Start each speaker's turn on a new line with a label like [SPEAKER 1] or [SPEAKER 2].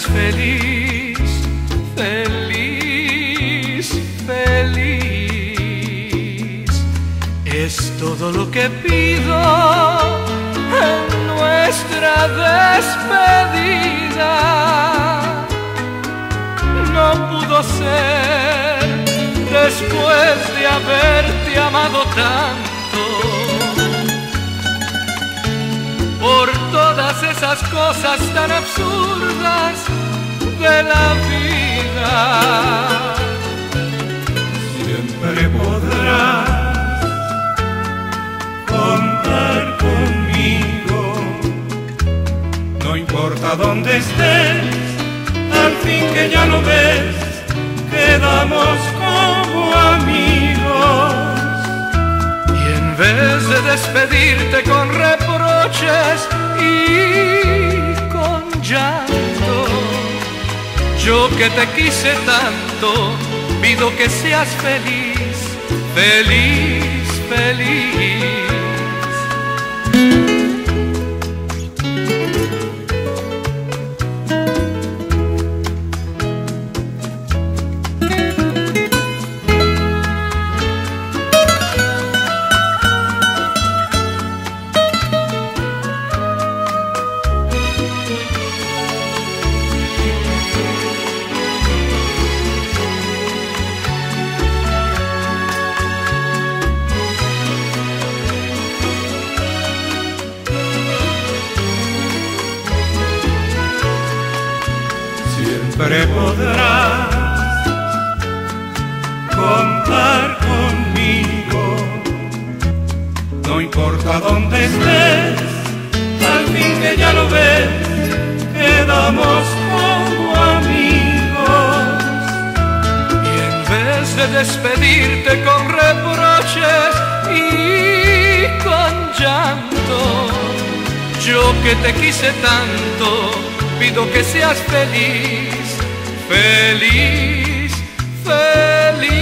[SPEAKER 1] seas feliz, feliz, feliz. Es todo lo que pido en nuestra despedida. No pudo ser después de haberte amado tanto, por todas esas cosas tan absurdas de la vida.
[SPEAKER 2] Siempre podrás contar conmigo, no importa dónde estés, al fin que ya lo ves, quedamos como amigos.
[SPEAKER 1] Y en vez de despedirte con reproches y con llanto, yo que te quise tanto, pido que seas feliz, feliz, feliz.
[SPEAKER 2] Siempre podrás contar conmigo, no importa dónde estés, al fin que ya lo ves, quedamos como amigos.
[SPEAKER 1] Y en vez de despedirte con reproches y con llanto, yo que te quise tanto, pido que seas feliz, feliz, feliz.